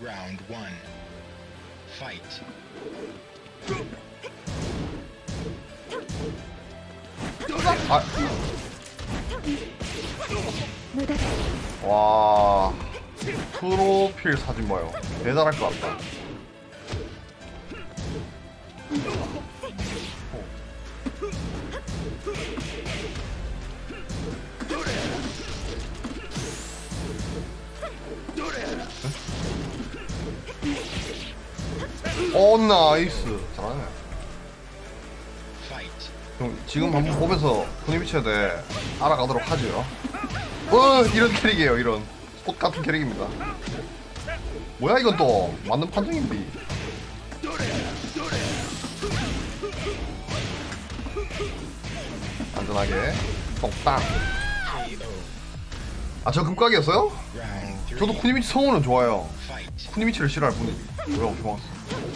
Round one. Fight. 아. 와. 프로필 사진 봐요. 대단할 것 같다. 나이스. 잘하네. 형, 지금 한번 보면서 쿠니미치에 알아가도록 하죠. 이런 캐릭이에요. 이런 꽃 같은 캐릭입니다. 뭐야 이건 또 맞는 판정인데. 안전하게 똥땅. 아, 저 금각이었어요? 저도 쿠니미치 성우는 좋아요. 쿠니미치를 싫어할 뿐이지. 왜 엄청 왔어?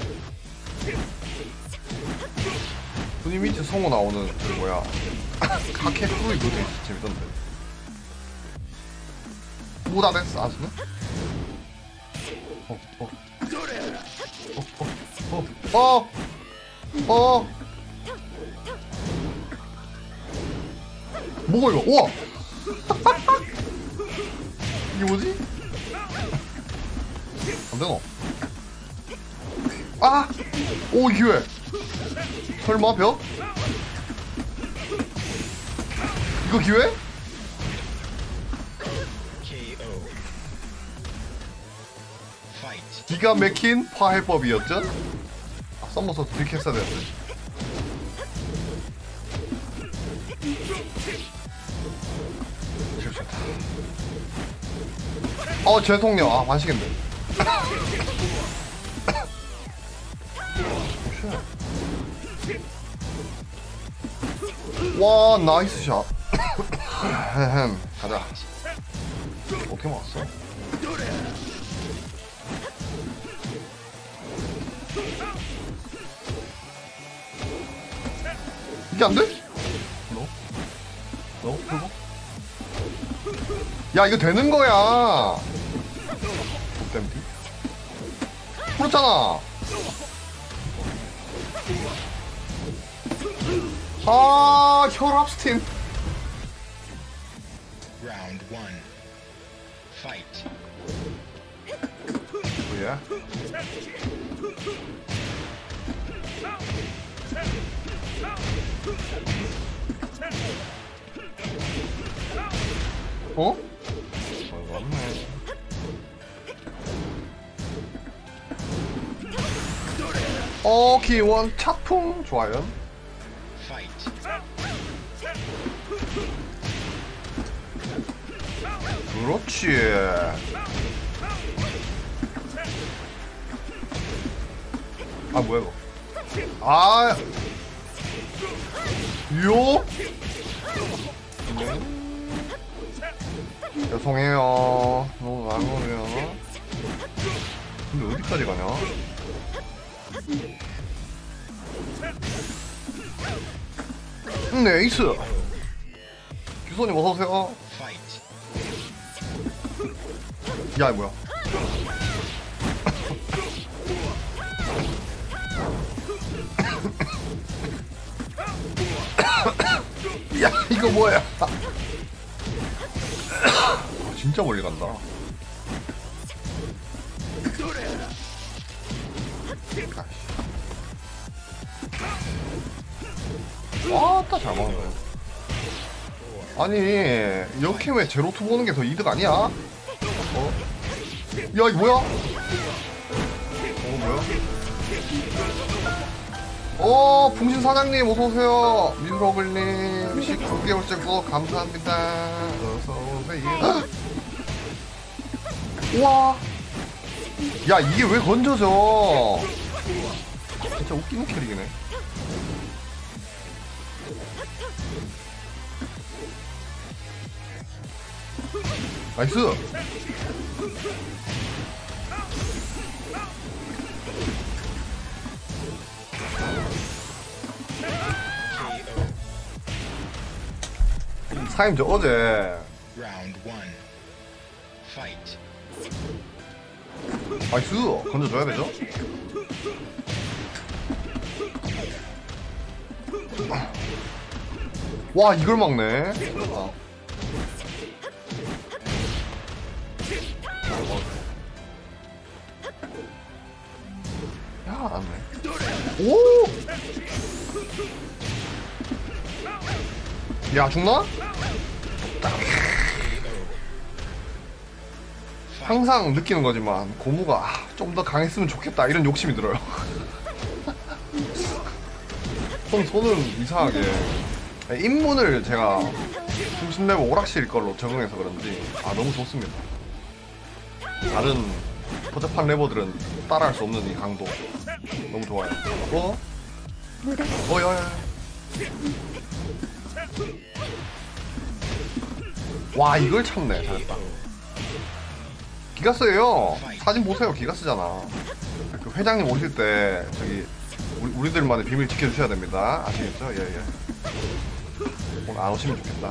쿠니미치 성우 나오는 그 뭐야 카케 프로이 그거 되게 재밌던데. 무다데스 아시네? 뭐가 이거? 우와! 이게 뭐지? 안되노? 아! 오, 기회! 설마 벽? 이거 기회? 기가 막힌 파해법이었죠? 아, 썸머서 이렇게 했어야 되는데. 죄송해요. 아, 마시겠네. 와, 나이스 샷. 가자. 어떻게 막았어? 이게 안 돼? 너? 그거? 야, 이거 되는 거야. 땜띠? 그렇잖아. 아, 혈압 스팀. Round one. Fight. 뭐야? 어? 맞네. 기원 차풍 좋아요. 그렇지. 아, 뭐야 이거? 아, 요? 죄송해요. 너무 많으면. 근데 어디까지 가냐? 네, 에이스. 규선님 어서 오세요. 야, 뭐야? 야, 이거 뭐야? 진짜 멀리 간다. 와따 잘 먹네. 아니, 이렇게 왜 제로투 보는 게 더 이득 아니야? 야, 이거 뭐야? 뭐야? 풍신 사장님 어서오세요. 미술어글님 19개월째 구독 감사합니다. 어서오세요. 우와. 야, 이게 왜 건져져? 진짜 웃기는 캐릭이네. 나이스. 사임 저 어제 Round one. Fight. 나이스. 건져줘야 되죠? 와, 이걸 막네. 아. 야, 안 네. 오! 야, 죽나? 항상 느끼는 거지만 고무가 좀 더 강했으면 좋겠다 이런 욕심이 들어요. 손은 이상하게 입문을 제가 중심레버 오락실 걸로 적응해서 그런지 너무 좋습니다. 다른 포잡한 레버들은 따라할 수 없는 이 강도 너무 좋아요. 야야야. 와, 이걸 참네. 잘했다. 기가스예요. 사진 보세요. 기가스잖아. 그 회장님 오실 때 저기 우리들만의 비밀 지켜주셔야 됩니다. 아시겠죠? 예예. 오늘 안 오시면 좋겠다.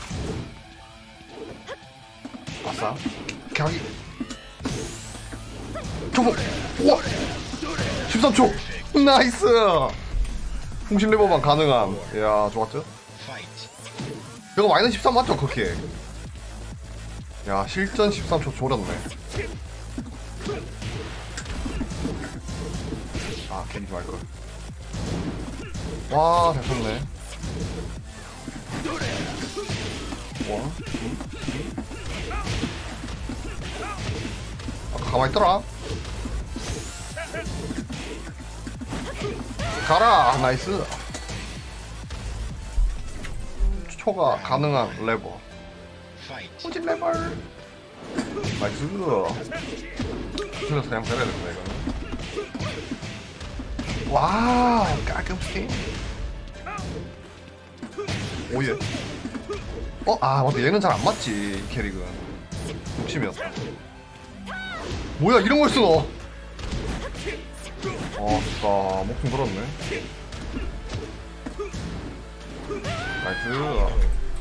아싸. 격이. 초보. 우와. 13초. 나이스. 풍신 레버만 가능한. 이야, 좋았죠? 이거 마이너스 13 맞죠? 그렇게. 야, 실전 13초 졸였네. 괜히 좀 할걸. 와, 잘 쳤네. 와, 가만히 있더라. 가라. 나이스. 초가 가능한 레버. 후진 레버. 나이스. 흘러서 그냥 때려야 된다 이거는. 와, 깔끔 스킨. 오예. 맞다. 얘는 잘 안 맞지, 이 캐릭은. 욕심이었다. 뭐야, 이런 걸 써. 좋다. 목숨 걸었네. 나이스.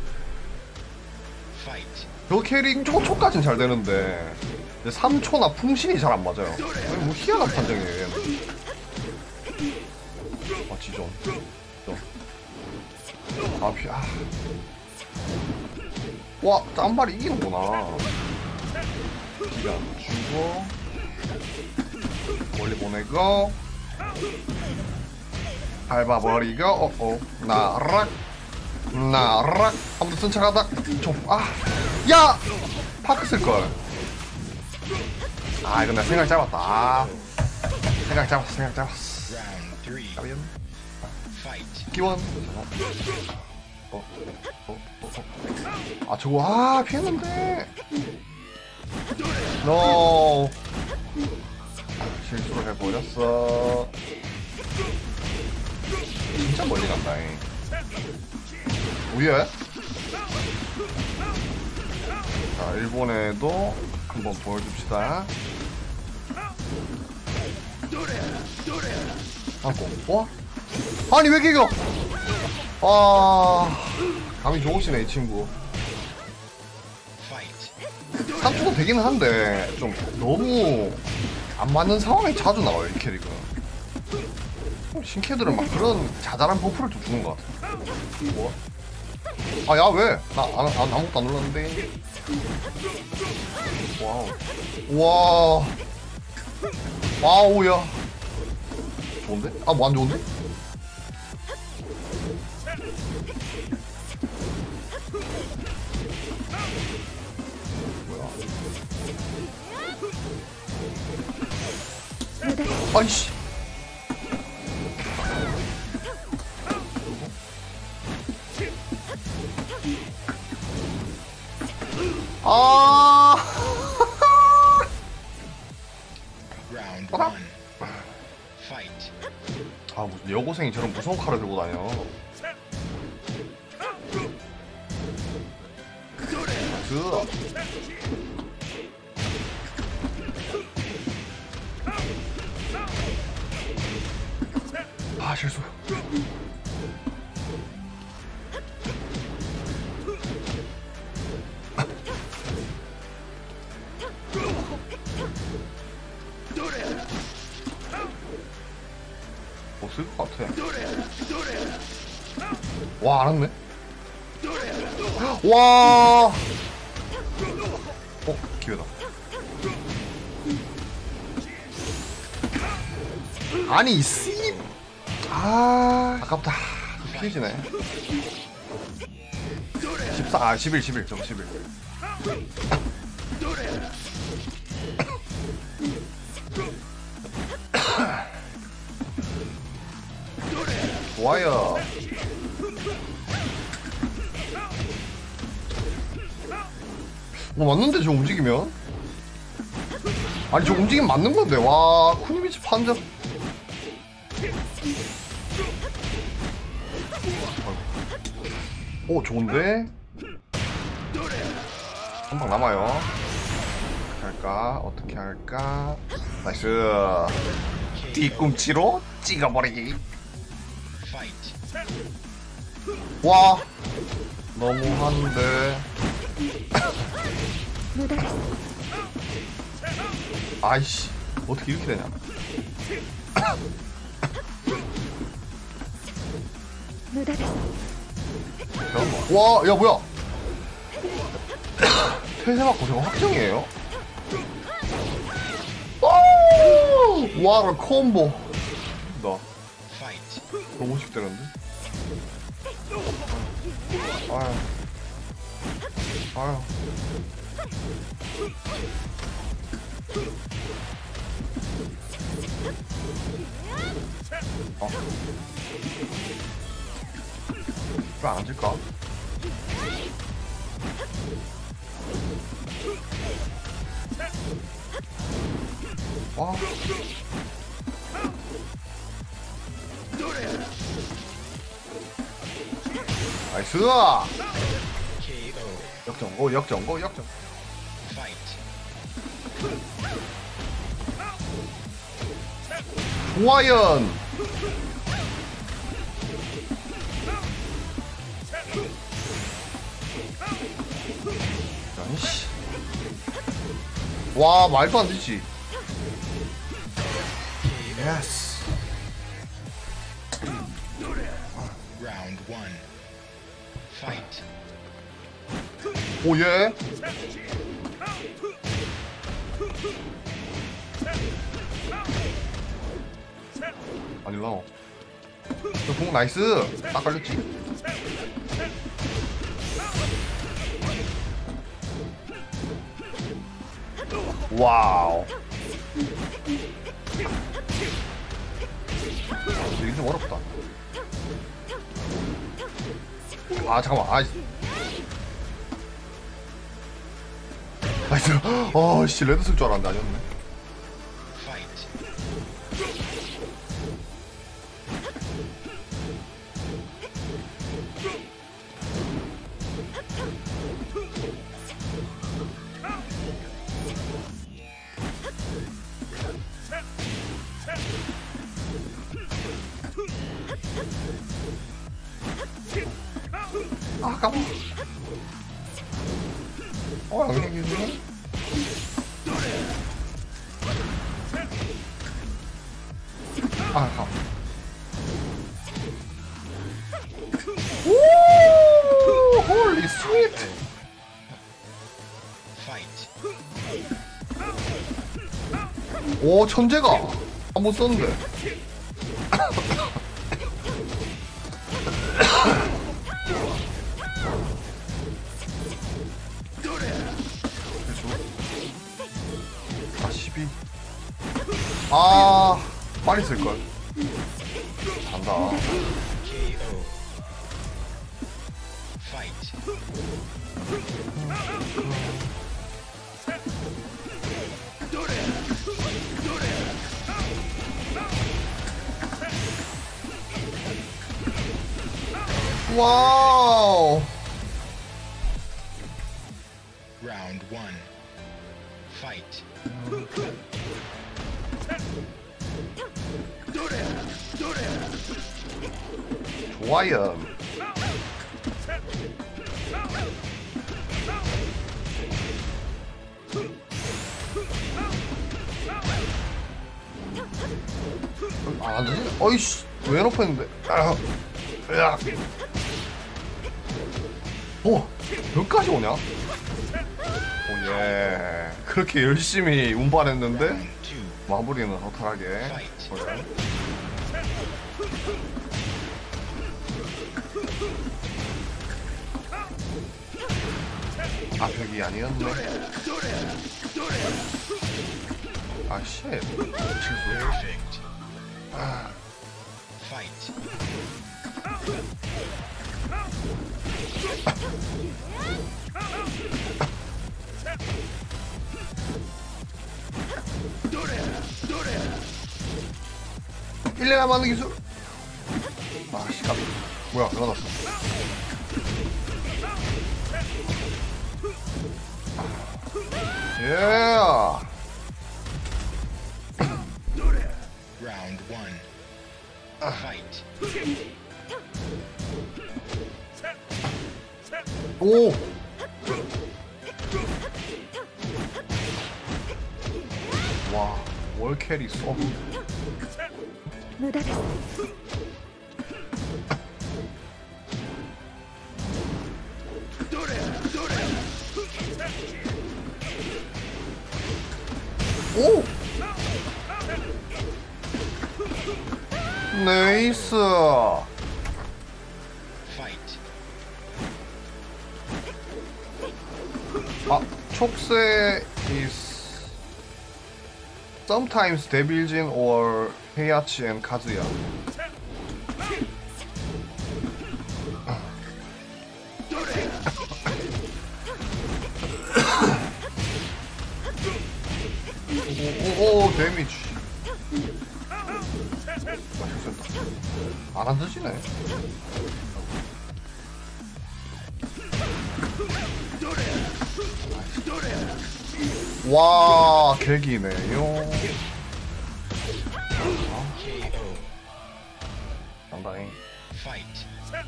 저 캐릭 초까진 잘 되는데 3초나 풍신이 잘 안 맞아요. 뭐 희한한 판정이에요, 얘는. 지존. 와, 짬발이 이기는구나. 기가 주고 멀리 보내고 밟아버리고 나락 한번 더 순착하다 야! 파크 쓸걸. 이거 내가 생각 잡았다. 생각 잡았어. 기원. 저거 피했는데. 노. 실수를 해버렸어. 진짜 멀리 간다. 우예. 자, 일본에도 한번 보여줍시다. 와? 아니 왜 이겨? 감이 좋으시네 이 친구. 3초도 되기는 한데 좀 너무 안 맞는 상황이 자주 나와요 이 캐릭은. 신캐들은 막 그런 자잘한 버프를 좀 주는 것 같아. 뭐? 야 왜? 나 아무것도 안 눌렀는데. 와우. 와우야. 좋은데? 뭐 안 좋은데? 뭐야? 아이씨. 무슨 여고생이 저런 무서운 칼을 들고 다녀. 실수. 와, 알았네. 와. 기회다. 아니, 씨. 아깝다. 피해지네. 14, 11, 저거 11. 좋아요. 맞는데 저 움직이면? 아니 저 움직이면 맞는 건데. 와, 쿠니미치 판정. 오, 좋은데? 한 방 남아요. 어떻게 할까? 나이스. 뒤꿈치로 찍어버리기. 와, 너무한데. 아이씨, 어떻게 이렇게 되냐? 와, 야 뭐야? 퇴세 맞고 저거 확정이에요? 와, 콤보. 나 너무 50대는데? 아유. 왜 안 앉을까? 와. 나이스! 역전. 좋아연! 아이씨. 와, 말도 안 되지. 예스. Round 1. Fight. 오, 예. 아닐라. 공 나이스. 딱 걸렸지. 와우. 이게 좀 어렵다. 아, 잠깐만. 나이스. 씨, 레드 쓸 줄 알았는데 아니었네. 아까워. 양념이네. 아까워. 오, 홀리 스위트. 오, 천재가 한번 썼는데. 아, 12. 아, 빨리 쓸걸. 간다. 와우. Round 1. Fight. 좋아요. 아, 안 되지? 어이씨. 왜 높였는데? 야. 여기까지 오냐? 오예. 그렇게 열심히 운반했는데 Round 2. 마무리는 허탈하게. Fight. 그래. 아, 벽이 아니었네. 아, 쉣. 실수. Perfect. Fight. 1년 맞는 기술. 아, 씨, 깜 뭐야, 일어났어. 예. Round 1. Fight. 오. 와, 월캐리 쏘. 無駄です 오. 네이스. Fight. 아, 촉새 is sometimes Deviljin or Heihachi and Kazuya. 오, 데미지. 안 앉으시네. 와, 개기네요. KO. 상당히. Fight.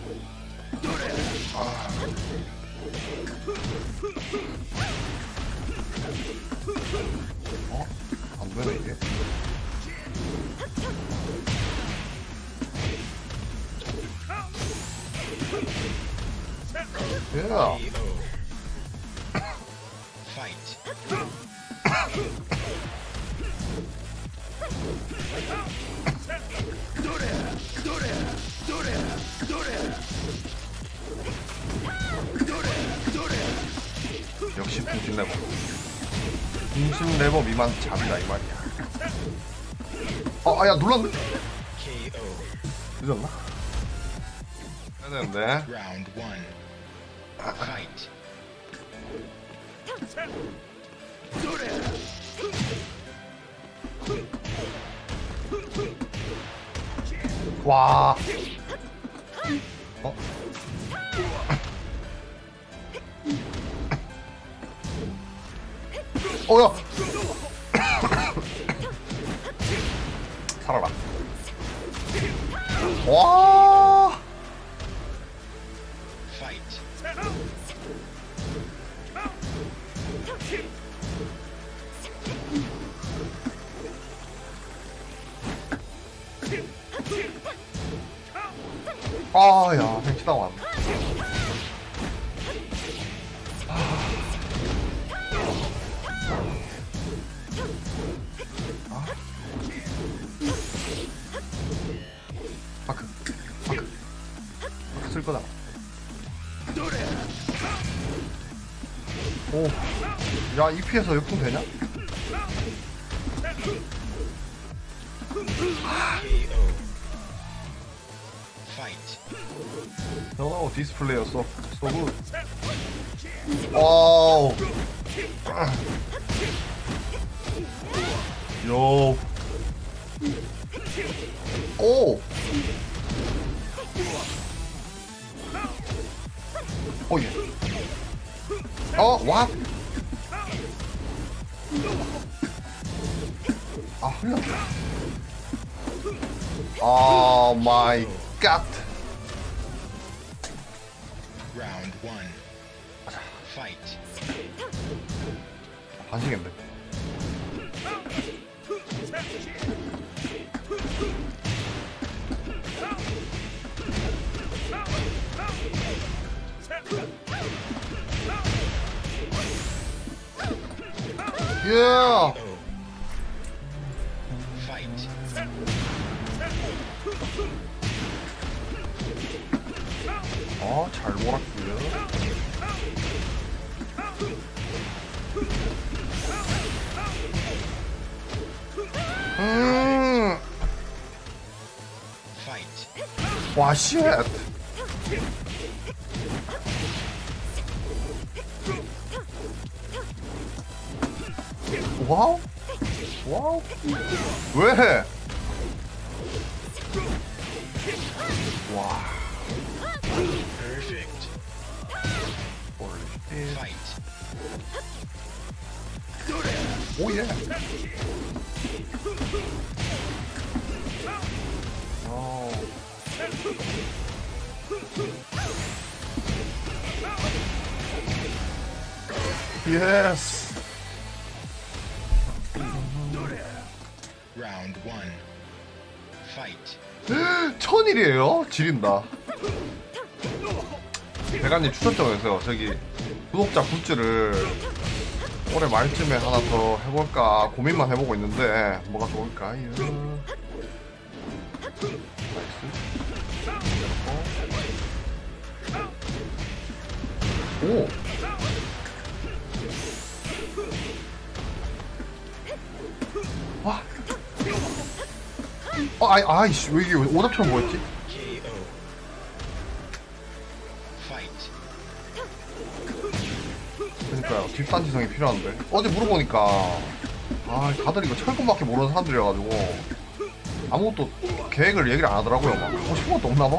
안 되네, 이게. 예. KO. Fight. 역시 분신 레버. 분신 레버 미만 잡이다, 이 말이야. 야, 눌렀네? KO. 늦었나? 해야 되는데. Round 1. Fight. 와. 야. 살아라. 와. Fight. 야, 팽치다 왔네. 마크 쓸 거다. 오, 야, 이 피해서 역풍 되냐? KO. Fight. 오, 디스플레이어 소 굿. 와우. 요. 오. 예. 왓? 아, 흘렸다. 오 마이 갓. Round 1. Fight. 반칙인데. 예. KO. Fight. 잘 몰았고요. Fight. 와, 쉣. 와우. 와우. 왜? 와. Perfect. Fight. 오예. 어. 예스. Round 1. Fight. 1000일이에요? 지린다. 대관님 추천 좀 해주세요. 저기 구독자 굿즈를 올해 말쯤에 하나 더 해볼까 고민만 해보고 있는데 뭐가 좋을까요? 오! 와! 아이씨, 왜 이게 오답처럼 보였지? KO. Fight. 그러니까요, 뒷산 지성이 필요한데. 어제 물어보니까, 다들 이거 철권밖에 모르는 사람들이어가지고, 아무것도 계획을 얘기를 안 하더라고요. 막, 하고 싶은 것도 없나봐.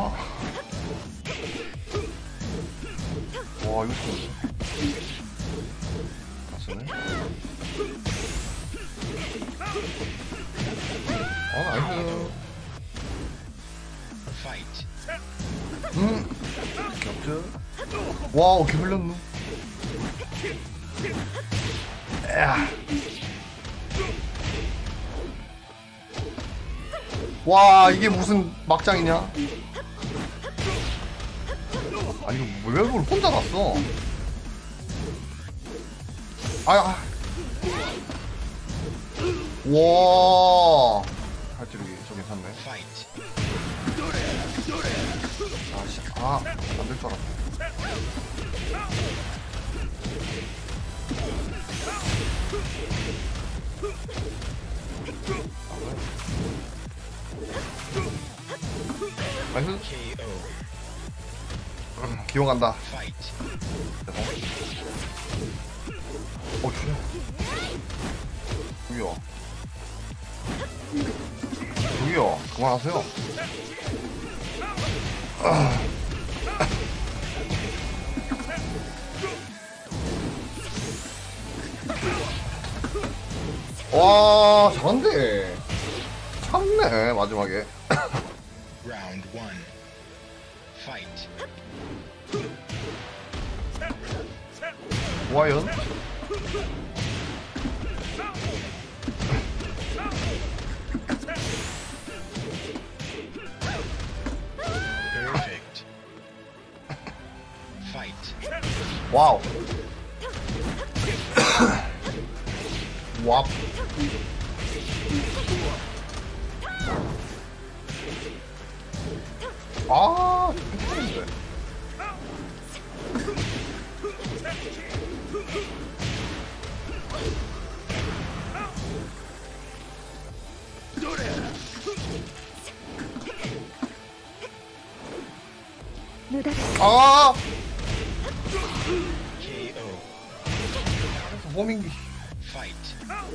와, 이거 쓰네. 다 쓰네. 나이스. Fight. 겹쳐. 와우, 개 흘렸네. 야. 와, 이게 무슨 막장이냐? 이거 왜 그걸 혼자 갔어? 와. 할줄기 저 괜찮네. Fight. 안 될 줄 알았네. 나이스. KO. 기용 간다. Fight. 주네. 저기요. 그만하세요. 와, 잘한데. 참네, 마지막에. Round 1. Fight. 와연. Perfect. Fight. 와우. 와. 괜찮은데. KO. 호밍기. Fight.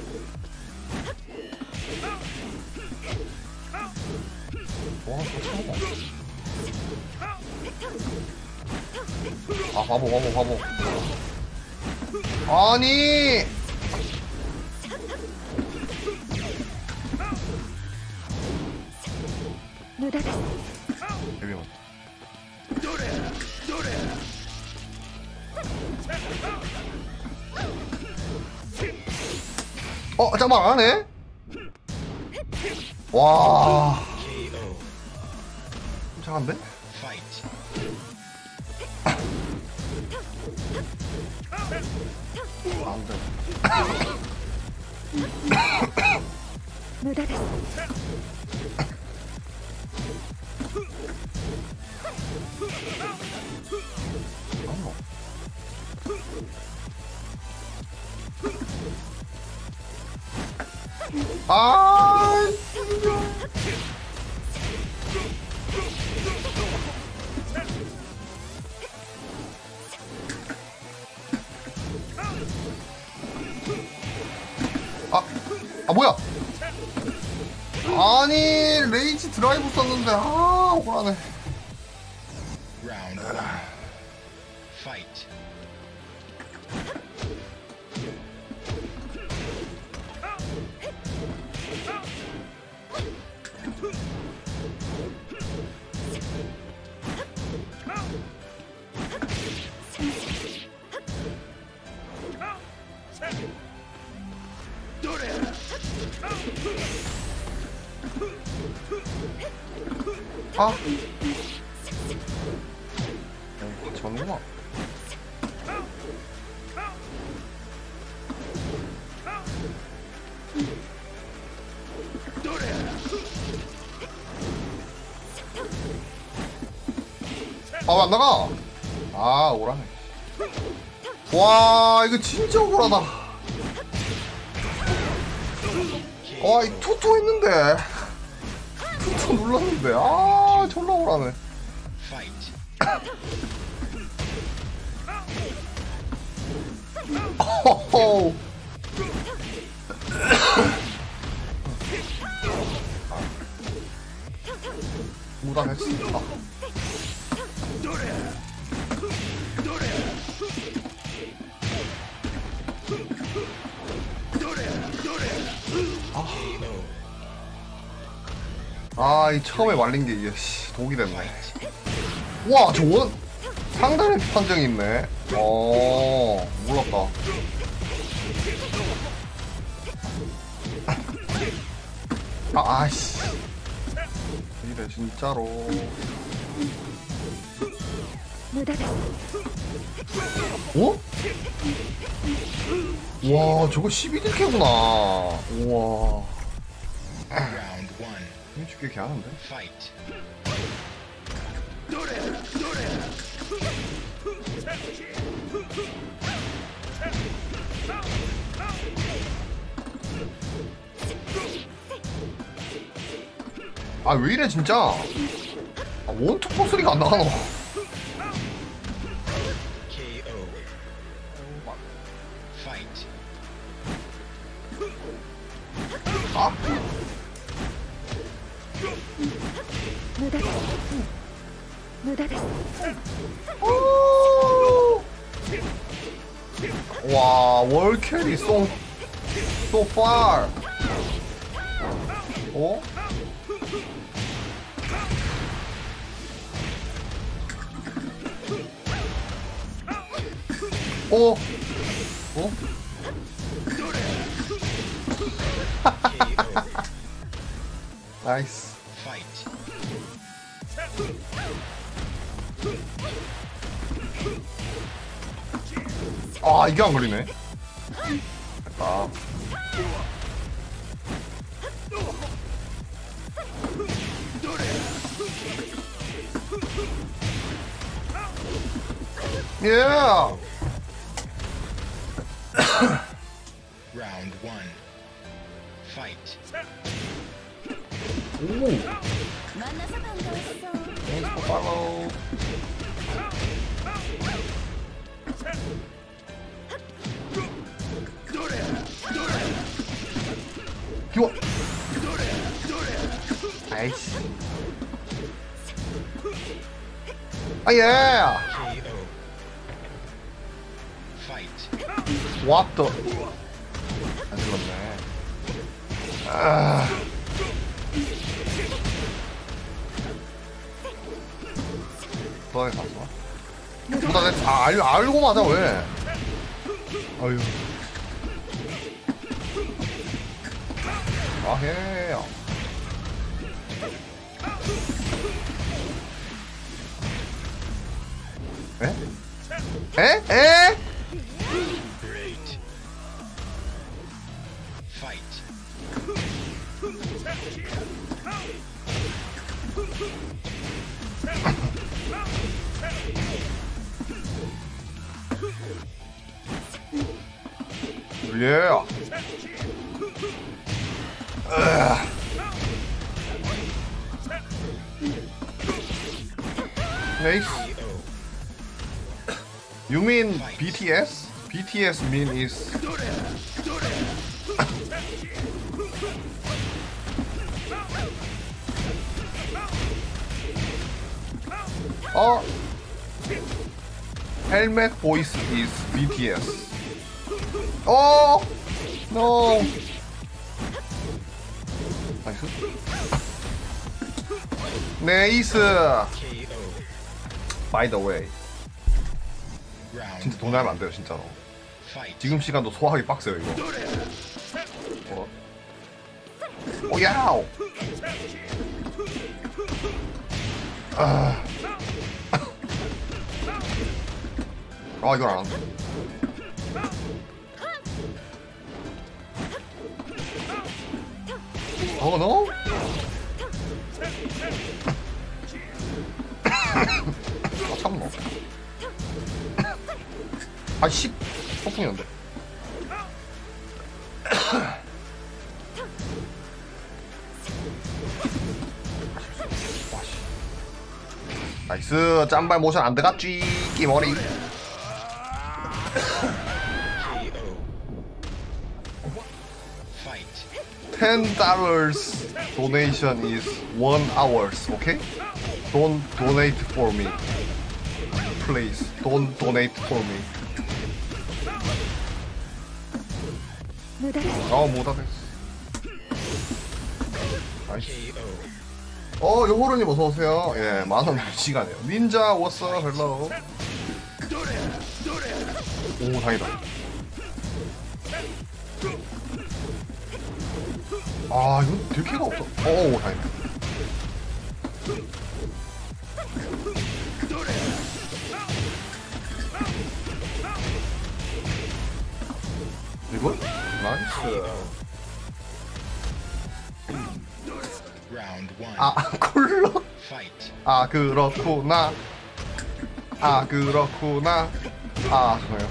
와, 바보. 아니! 예비만. 잠깐만, 안 하네? 와. KO. 이상한데? Fight. 안 돼. 無駄です 아, 뭐야? 아니, 레이지 드라이브 썼는데, 억울하네. Round 1. Fight. 같이 왔구나. 왜 안 나가? 오라네. 와, 이거 진짜 억울하다. 이 투투 했는데. 투투 눌렀는데. 졸라 억울하네. Fight. 호호. 무단했습니다. 이 처음에 말린 게 이게 독이 됐네. 와, 저건 상당히 판정이 있네. 몰랐다. 아이씨. 이래 진짜로. 無駄です 어? 와, 저거 11킬구나. 우와. Round 1. 힘 꽤 개하는데? Fight. 왜 이래 진짜. 원투포 소리가 안 나가노. KO. Fight. 無駄です 와, 월캐리 so far. 나이스. Fight. 이게 안 걸리네. 됐다. 예. Round 1. Fight. 만나서 반가웠어 Thanks for follow. 기워. 아이씨. 예. KO. Fight. What the? 안 질렀네. 도당에 갔어? 도당에 알고 맞아 왜? 아유. 해. 에? 에? 에? Great. Fight. 예. Nice. You mean BTS? BTS mean is oh, helmet voice is BTS. Oh no. Nice. KO. By the way, Round 진짜 돈 내면 안 돼요 진짜로. fight. 지금 시간도 소화하기 빡세요 이거. 오야오. 아 이걸 안 한다. 너? 참노. 아씨, 폭풍이었는데. 나이스, 짬발 모션 안 들어갔지, 끼머리. KO. Fight. $10 donation is 1 hours, okay? Don't donate for me. Please, don't donate for me. 無駄です 못하겠어. 나이스. KO. 요호르님 어서오세요. 예, 만원 시간이에요. 닌자, what's up, hello. 오, 다행이다. 아, 이거 들키가 없어. 오, 다행이다. 이거? 나이스. Round 1. 아, 콜러? Fight. 아, 그렇구나. 아, 그렇구나. 아, 죄송해요.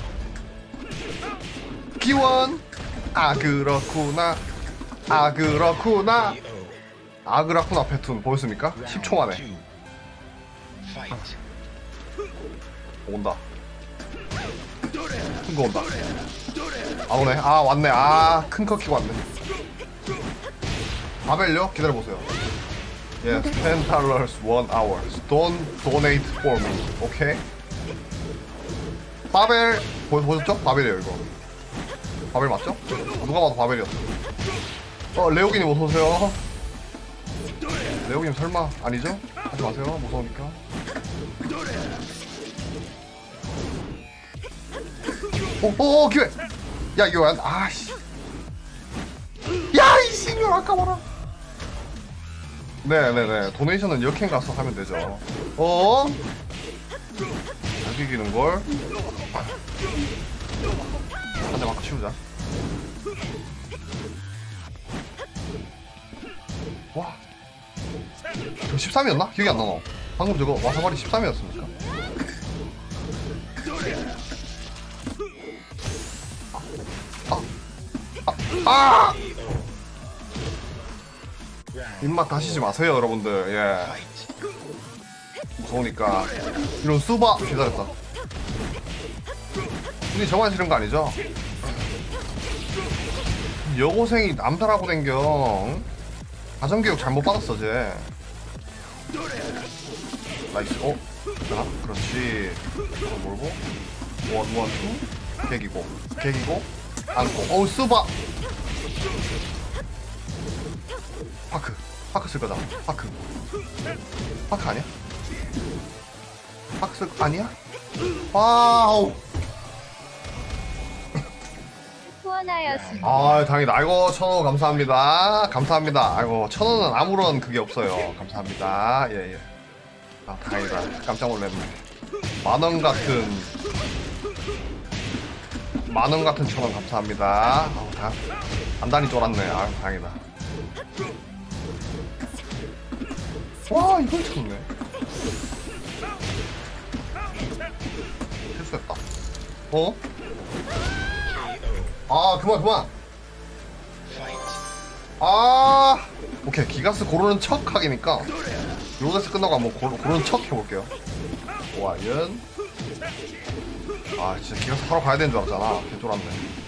기원. 아, 그렇구나. 아, 그렇구나. KO. 아, 그렇구나. 패툰 보였습니까? Round 10초 만에. 2. Fight. 온다. 큰 거 온다. 아, 오네. 아, 왔네. 아, 큰 거 키고 왔네. 바벨요? 기다려보세요. Yes, $10 1 hours. Don't donate for me. 오케이? 바벨 보셨죠? 바벨이에요 이거. 바벨 맞죠? 누가 봐도 바벨이었어. 레오기님 어서오세요. 레오기님 설마 아니죠? 하지 마세요. 무서우니까. 오 기회. 야 이거 안. 아씨. 야 이 신경 아까워라. 네네네. 도네이션은 역행 가서 하면 되죠. 안 이기는 걸. 한 대 맞고 치우자. 와. 저 13이었나? 기억이 안 나노. 방금 저거 와사바리 13이었습니까? 아! 입맛 다시지 마세요 여러분들. 예. 무서우니까. 이런 수바 기다렸다. 근데 저만 싫은 거 아니죠? 여고생이 남살하고 댕겨. 가정교육 잘못 받았어 쟤. 나이스. 자, 그렇지. 몰고 원, 투. 개기고 안고. 수바. 파크 쓸 거다. 파크 아니야? 파크 쓸 거 아니야? 와우. 후원하였습니다. 아, 다행이다. 아이고, 1,000원 감사합니다. 감사합니다. 아이고, 1,000원은 아무런 그게 없어요. 감사합니다. 예. 아, 다행이다. 깜짝 놀랐네. 만원 같은 만원 같은 1,000원 감사합니다. 단단히 쫄았네. 아, 다행이다. 와, 이걸 쳤네. 실수했다. 어? 아, 그만. Fight. 아, 오케이. 기가스 고르는 척 하기니까 로데스 끝나고 한번 고르는 척 해볼게요. 와연. 아, 진짜 기가스 바로 가야 되는 줄 알았잖아. 개쫄았네.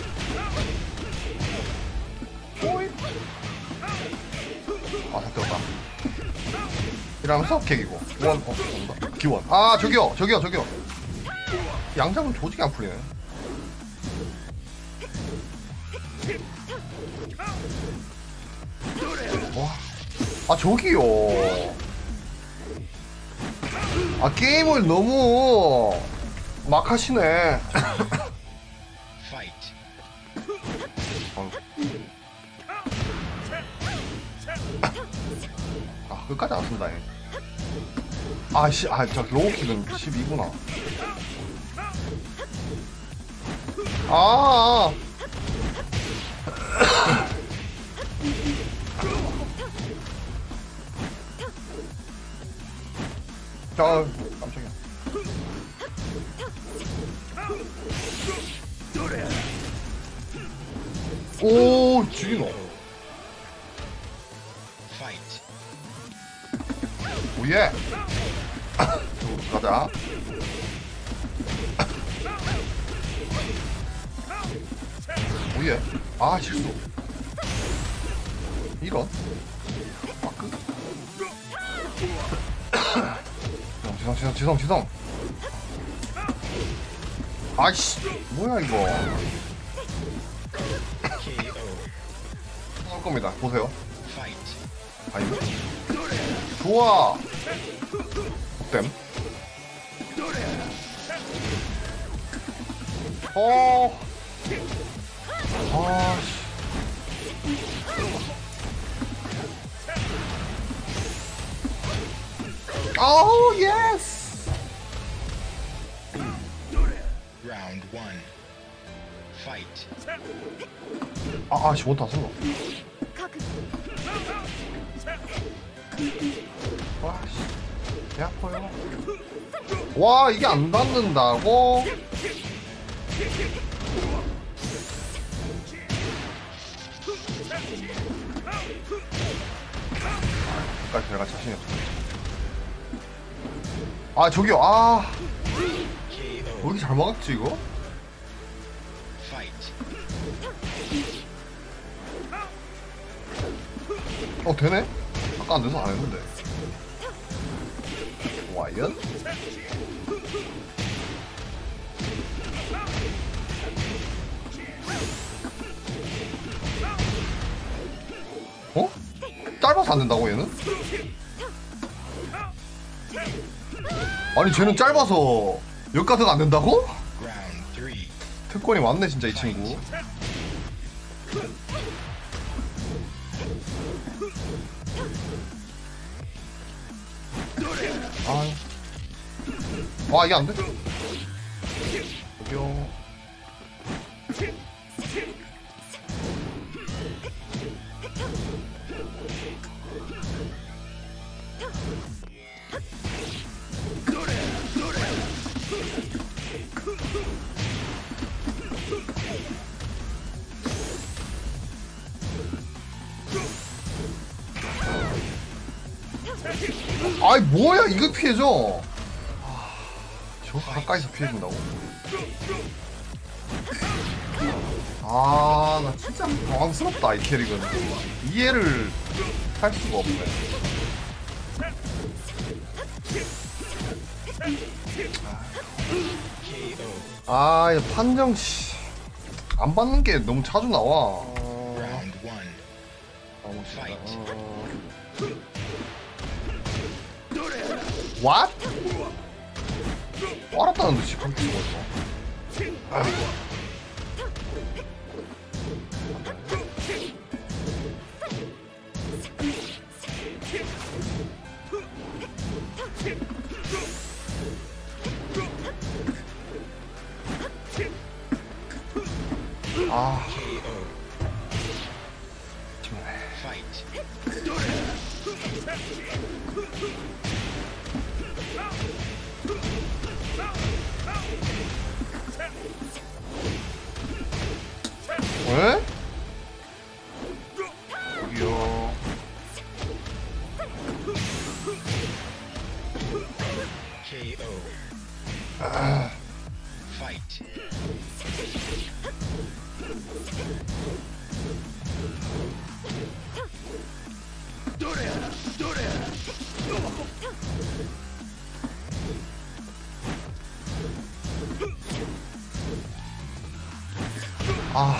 오이. 아, 다 들었다. 이러면서 객이고 기원. 온다. 기원. 아, 저기요. 양잡은 조직이 안 풀리네. 와. 아, 저기요. 아, 게임을 너무 막 하시네. Fight. 아, 끝까지 안 쓴다. 아씨, 아, 저 로우킥은 12구나. 아. 자, 깜짝이야. 오, 죽이노. Fight. 오예. 가자. 오예. 아, 실수. 이런. 마크. 지성. 아이씨, 뭐야 이거. KO. 할 겁니다. 보세요. Fight. 아이고. 좋아. 댐. 아씨. 오, 예스. Round 1. Fight. 아씨, 못다 쓴거. 와씨, 배 아파요. 와, 이게 안 닿는다고? 끝까지 내가 자신이 없어. 아, 저기요. 아, 왜 KO. 이렇게 잘 막았지 이거? Fight. 되네? 아까 안 돼서 안 했는데. 와이언? 어? 짧아서 안 된다고 얘는? 아니, 쟤는 짧아서 역가드가 안 된다고? Round 3. 특권이 많네 진짜 이 친구. 아, 와, 이게 안 돼? 여기요. 아이, 뭐야, 이거 피해줘. 저 가까이서 피해준다고? 아, 나 진짜 당황스럽다 이 캐릭은. 이해를 할 수가 없네. 아, 이 판정 안 받는 게 너무 자주 나와. Round 1. Fight. What? 알았다는 듯이 그렇게 쓰고 있어. 아, KO. 정말. Fight. 왜? 여기요. KO. Fight. 아.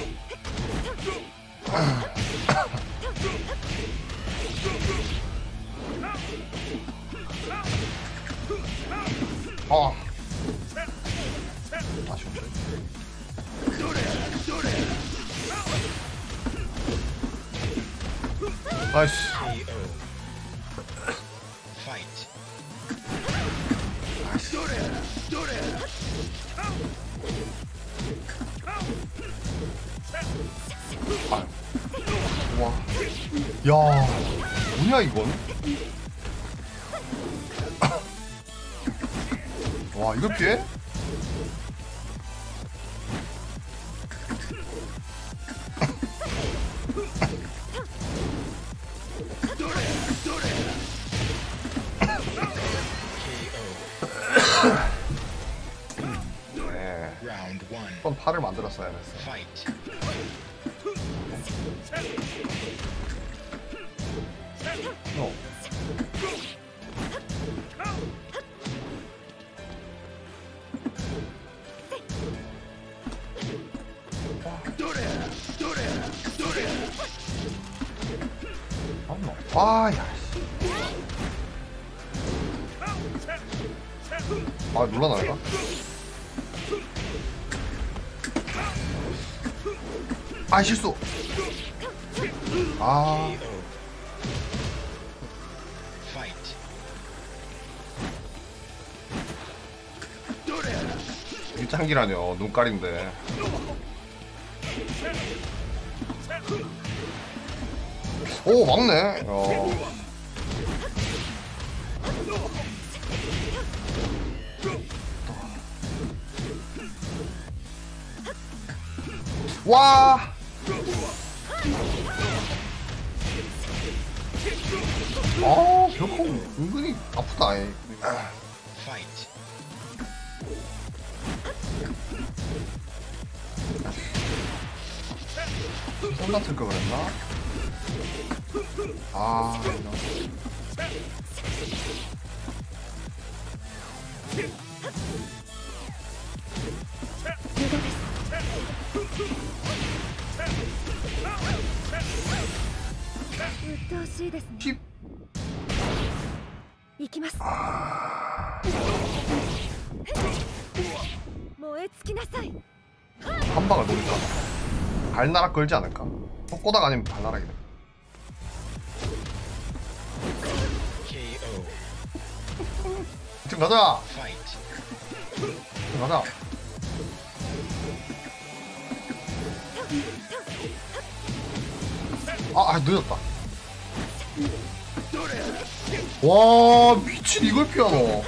아. 아쉬운데. 나이스. KO. Fight. 나이스. 아. 와. 야. 뭐냐 이건? 와, 이걸 피해? 네. Round 1. 한번 팔을 만들었어야 됐어. Fight. 어. 아, 야, 씨. 아, 놀라나, 내가? 아, 실수! 아, KO. Fight. 일장기라뇨. 눈깔인데. 오, 막네. 와. 아, 벽콩 은근히 아프다. 이. Fight. 손 다칠 걸 그랬나? 아, 이런. 힙. 行きます。燃え尽きなさい。 한 방을 노릴까? 발나락 걸지 않을까? 꼬닥 아니면 발나락이네. KO. 지금 가자! Fight. 지금 가자! 아, 늦었다. 와, 미친 이걸 피하노.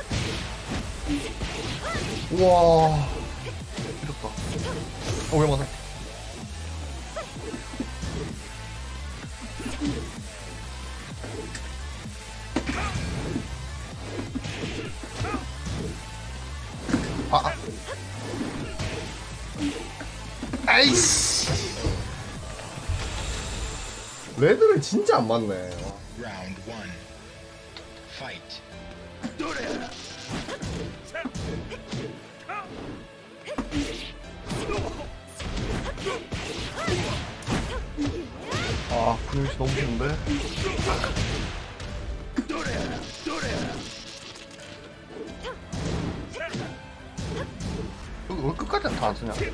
우와. 늦었다. 왜 맞아? 아. 아이씨. 레드를 진짜 안 맞네. Round 1. Fight. 아, 분위기 너무 좋은데? 왜 끝까지 다 안 쓰냐?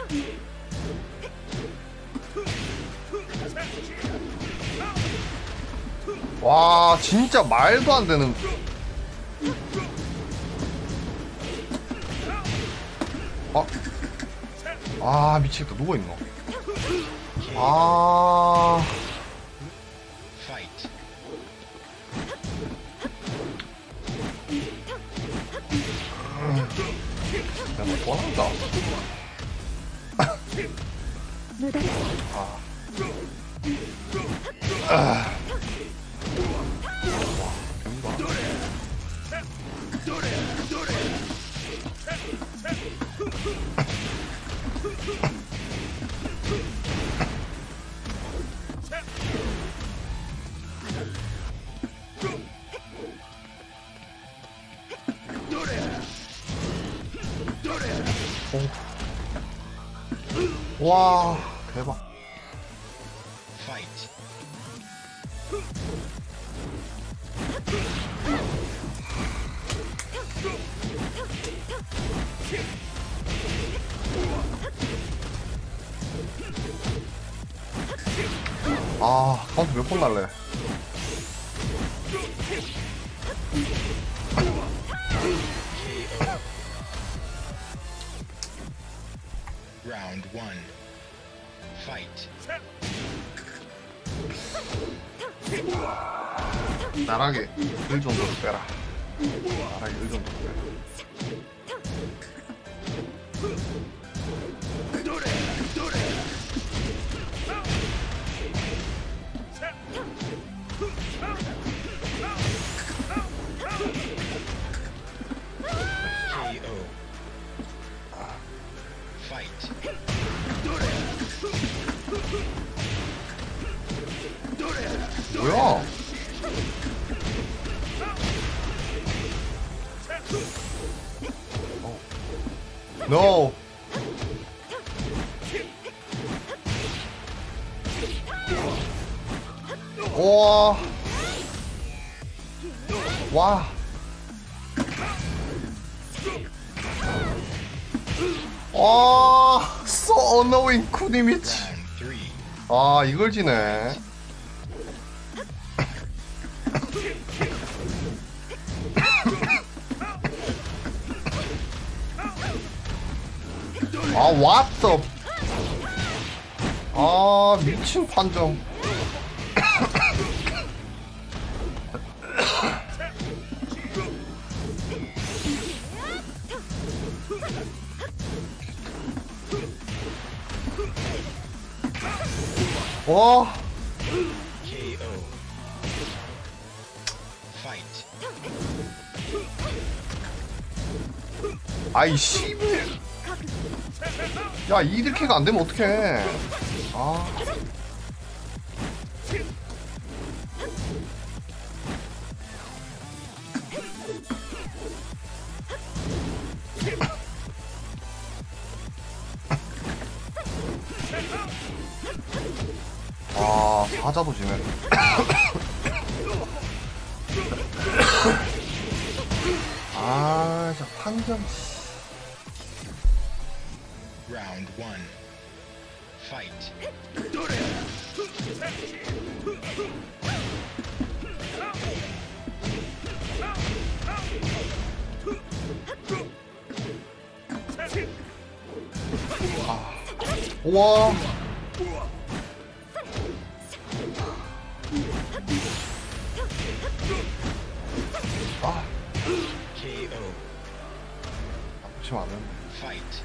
와, 진짜 말도 안 되는. 아, 아 미치겠다. 누워있노. 아 Fight. 내가 뻔한다. 무다지. 와 대박. Fight. 아 카운트 몇 번 날래. Round 1. Fight. 나락에 1 정도를 빼라. 나락에 1 정도를 빼라. KO. Fight. 뭐야? No. 와. 와. 와. So annoying 쿠니미치. Round 3. 아 이걸 지네. 아 what the. 아 미친 판정. 와. KO. Fight. 아이 씨발. 야 이렇게가 안 되면 어떡해. 아. 아 사자도 지네. 아 진짜 판정. Round 1. Fight. 우와. 아 KO. 붙이면 안 되는데. Fight.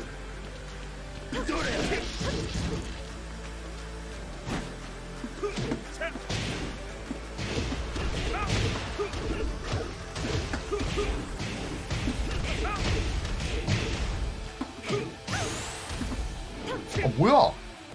뭐야?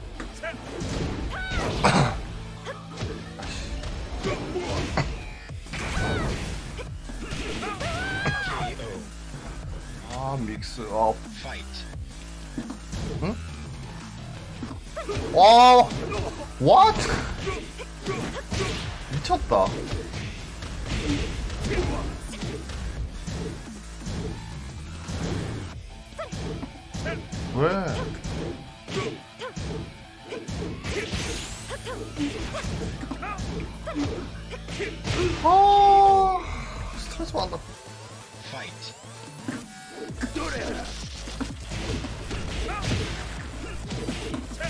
KO. 아 믹스업. Fight. 응? 와, what? 미쳤다. 왜? 아, 스트레스 받는다. Fight.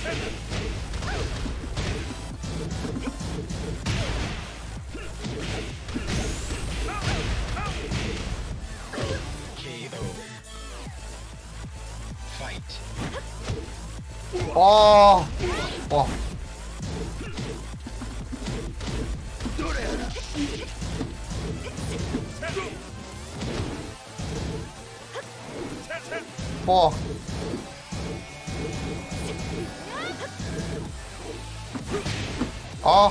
KO. Fight. 와. 와. 와. 아.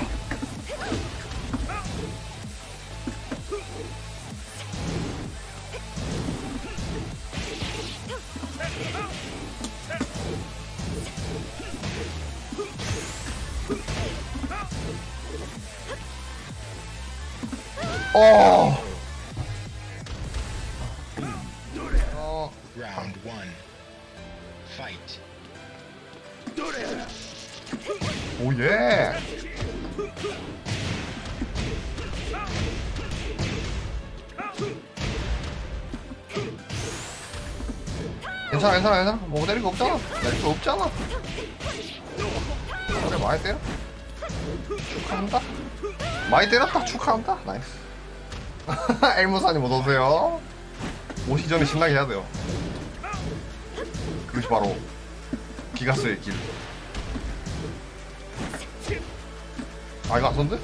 어. Round one. Fight. 오예. 괜찮아 괜찮아 괜찮아. 뭐 때릴 거 없잖아. 때릴 거 없잖아. 그래 많이 때려. 축하한다. 많이 때렸다. 축하한다. 나이스. 엘무사님 어서오세요. 오시기 전에 신나게 해야 돼요. 그것이 바로 기가스의 길. 아 이거 안 썼는데?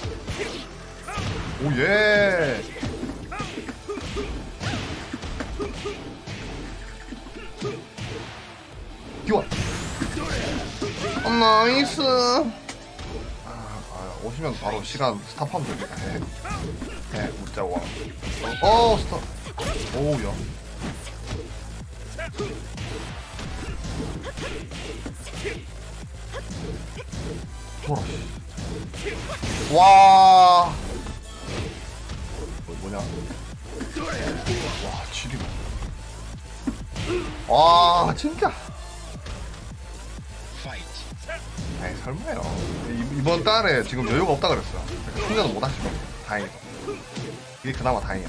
오예. 기원. 나이스. 오시면 바로 시간 스탑하면 됩니다. 네, 문자 왕. 스탑. 오우야. 돌아. 와. 뭐냐? 와, 지리네. 와, 진짜. Fight. 아이 설마요. 이번 달에 지금 여유가 없다 그랬어요. 그러니까 충전은 못 하실 겁니다. 다행이다. 이게 그나마 다행이야.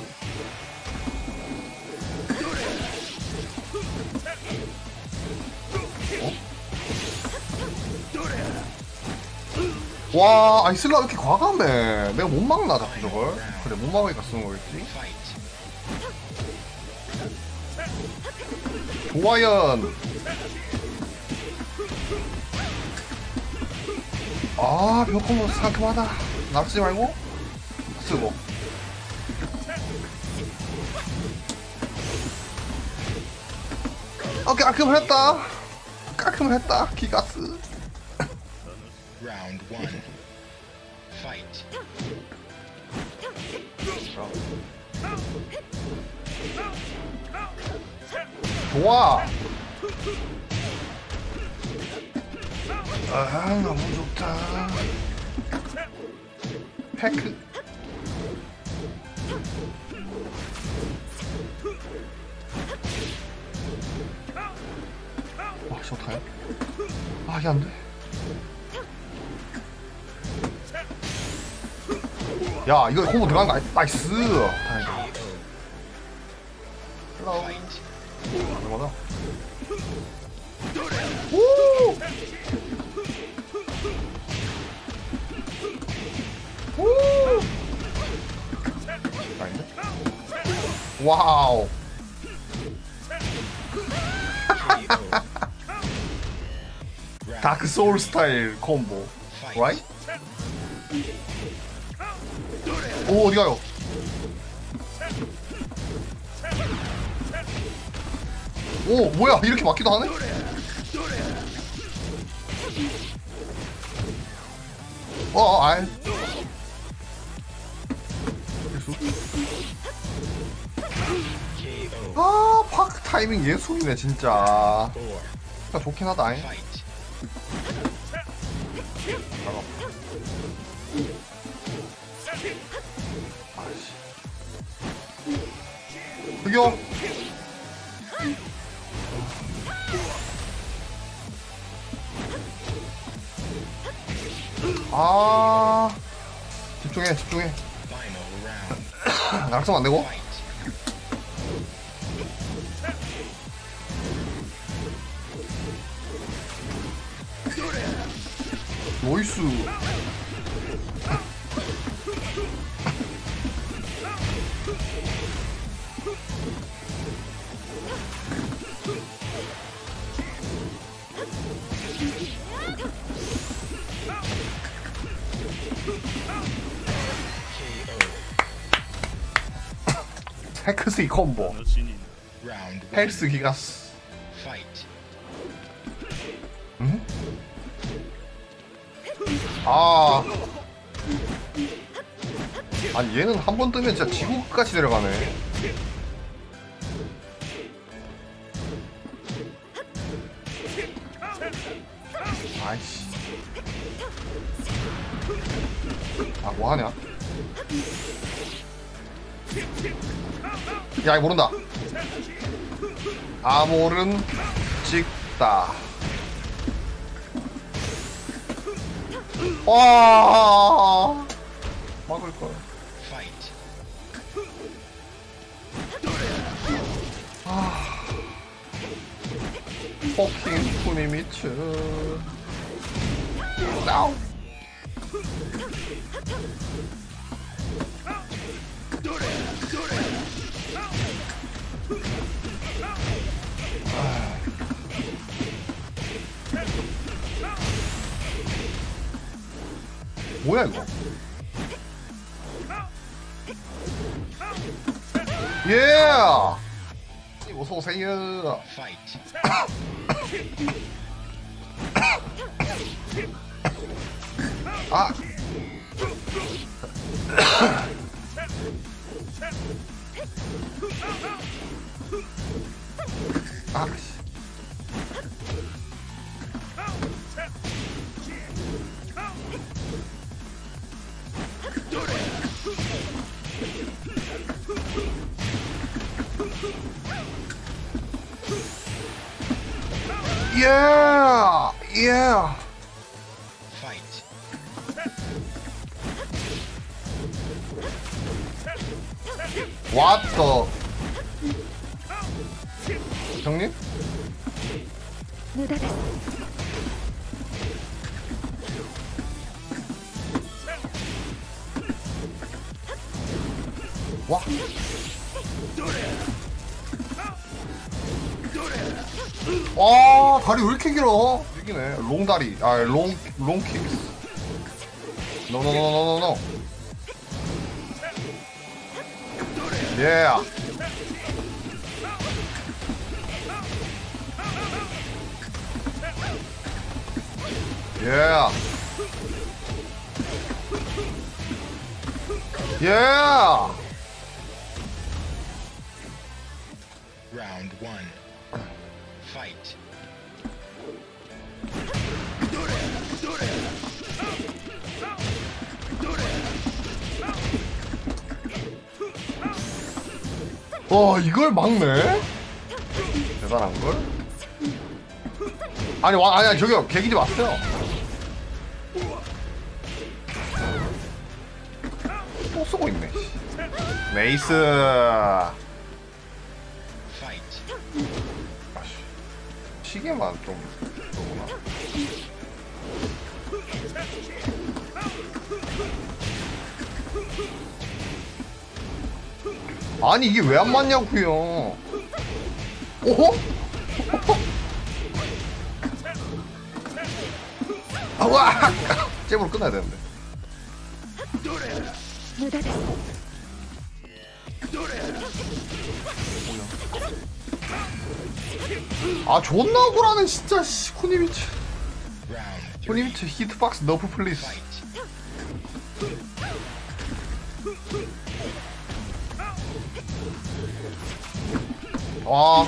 와, 아니 슬라 왜 이렇게 과감해? 내가 못 막나 자꾸 저걸? 그래 못 막으니까 쓰는 거겠지? Fight. 조화연. 아, 벽컴은 상큼하다. 나 쓰지 말고 쓰고. 오케이, 깔끔을 했다. 깔끔을 했다. 기가스. Round one. Fight. 좋아. 아, 너무 좋다. 패크. 와, 쇼타임. 아, 이게 안 돼. 야, 이거 콤보 들어간 거 아니? 나이스. 다행이다. hello. Fight. 맞아. 오! 오! 아닌데? 와우. KO. 다크 소울 스타일 콤보. right? 오, 어디 가요? 오, 뭐야? 이렇게 맞기도 하네? 아이. KO. 아, 파크 타이밍 예술이네, 진짜. Four. 진짜 좋긴 하다, 잉. Fight. 잠깐만. 아이씨. 흑용! 아, 집중해, 집중해. Final round. 낙성 안 되고. Fight. 노이스. 테크스이 콤보. Round 1. 헬스 기가스. Fight. 응? 아. 아니 얘는 한 번 뜨면 진짜 지구까지 내려가네. 아이씨. 아 뭐하냐? 야 이거 모른다. 아몰은 찍다. 와 막을걸. Fight. 포킹 쿠니미츠. 다운. 뭐야 이거? 예! 어서 오세요. Fight. 아. 아. 씨. Yeah! Yeah! Fight. What the? 형님? 무다다. 와. 아, 다리 왜 이렇게 길어? 이기네. 롱다리. 아, 롱킥스. 노노노노노노. 예. 예. 예. Round 1. Fight. 와, 이걸 막네? 대단한걸? 아니, 아니야, 저기요, 개기지 마세요. 또 쓰고 있네. 메이스. Fight. 아씨, 시계만 좀 그러구나. 아니 이게 왜 안 맞냐고요. 오호? 아, 와! 잽으로 끝나야 되는데. 무다다. 아 존나 억울하네 진짜. 씨, 쿠니미츠. Round 3. 쿠니미츠 히트박스 너프 플리즈. Fight. 와.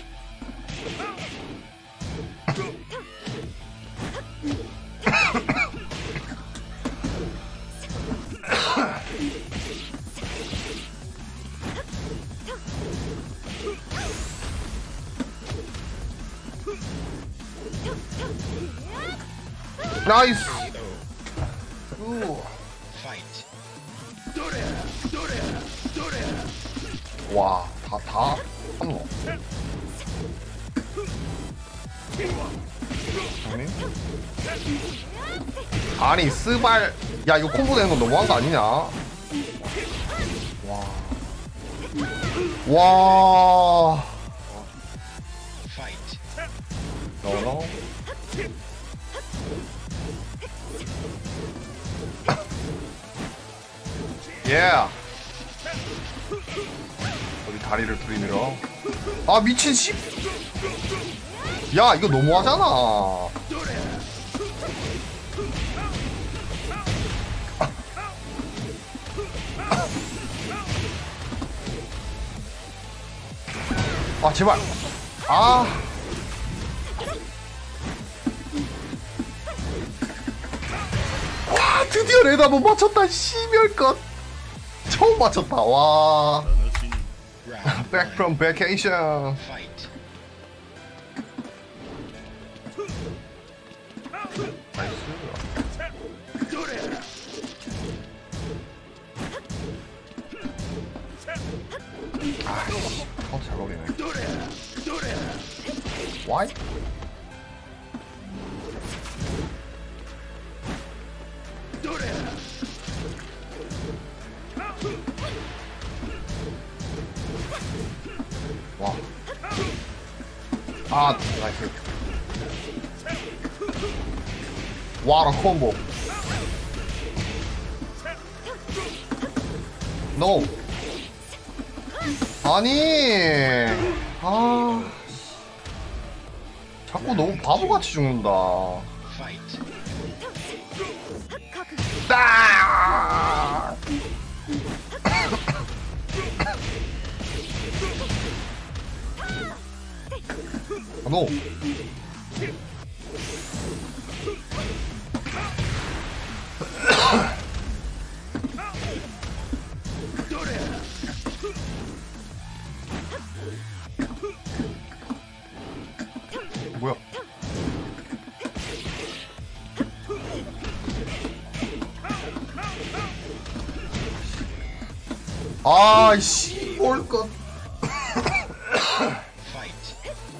나이스. 우. Fight. 와, 다 한노. 형님? 아니 스발 야 이거 콤보 되는 건 너무한 거 아니냐? 와 Fight. 너너 예 어디 다리를 들이밀어 아 미친 씨 야 이거 너무하잖아 아 제발 아 와 드디어 레다 못 맞췄다 씨멸것 처음 맞췄다 와 Round back from vacation fight. 나이스 잘 어울리네 Why? 와. 아, 나이스. 와라 콤보. No. 아니. 아. 자꾸 너무 바보같이 죽는다. Fight. 따! 아, 노. 뭐야? 아이씨, 뭘 것. Fight.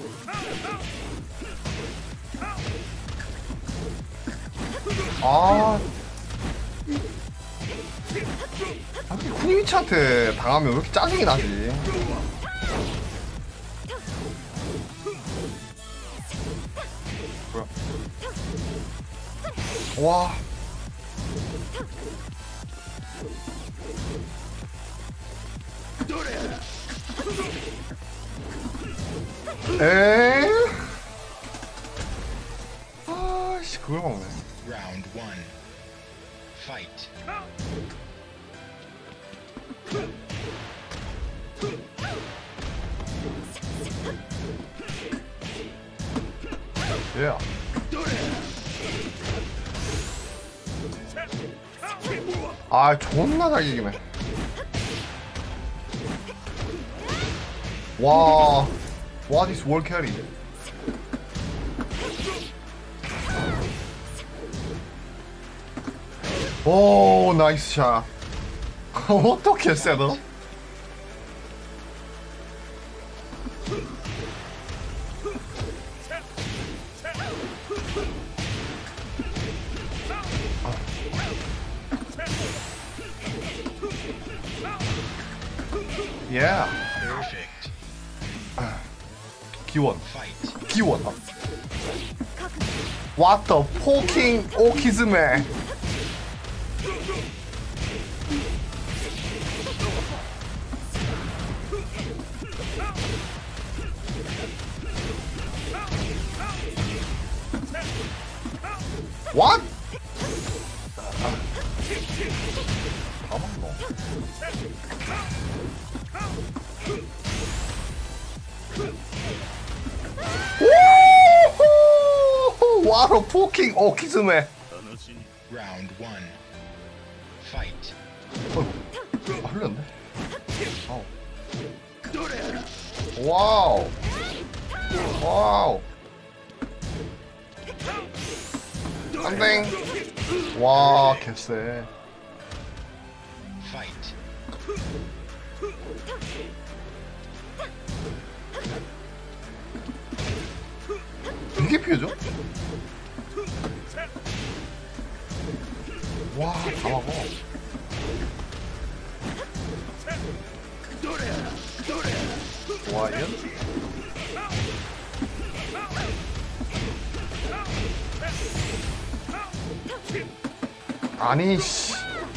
아. 쿠니미치한테 당하면 왜 이렇게 짜증이 나지? 뭐야? 와. 에? 아씨 그걸 먹네. Round 1. Fight. 예. 아 존나 잘 이기네. 와. What is wall carry? 오 나이스 샷. 어떻게 했어 너? Yeah. Perfect. 기원. Fight. 기원. What the fucking 오키즈메. What? 다 먹노. What a fucking 오키즈메. Round 1. Fight. 아, 흘렸네. 와우. 와우. 땡. 와, 개쎄. Fight. 피해져? 와, 다 막어. 좋아요. 아니, 씨.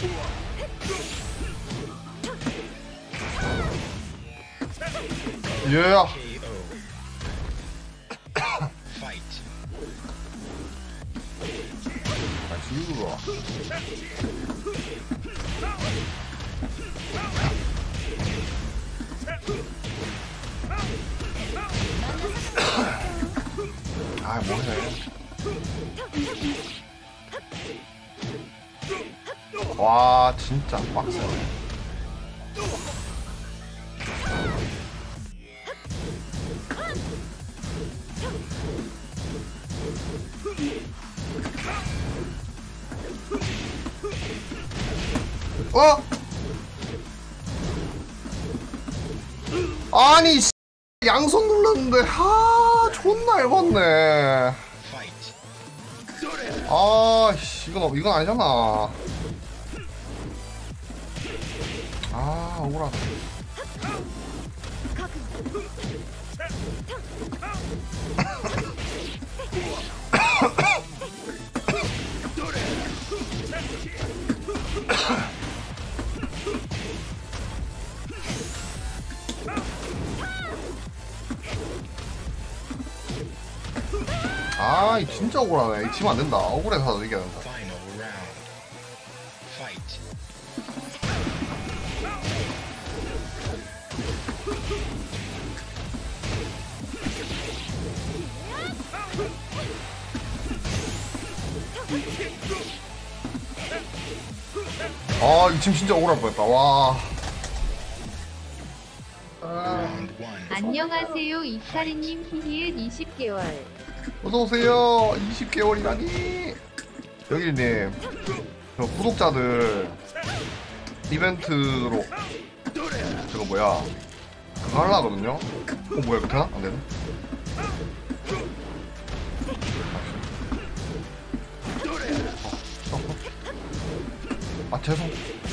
예. Fight. 나이스. 아, 뭐해. 와, 진짜 빡세네. 어? 아니, 씨, 양손 눌렀는데, 존나 얇았네. Fight. 아, 씨, 이건 아니잖아. 아, 억울하다. 아, 이 진짜 억울하네. 이 지면 안 된다. 억울해서 이겨야 된다. Final round. Fight. 아, 이 지금 진짜 억울할 뻔했다. 와. Round one. 안녕하세요 이카리님 히히은 20개월. 어서오세요. 20개월이라니. 여기님, 저 구독자들 이벤트로 저거 뭐야, 그거 하려거든요. 뭐야, 이거 되나? 안 되네. 아, 죄송.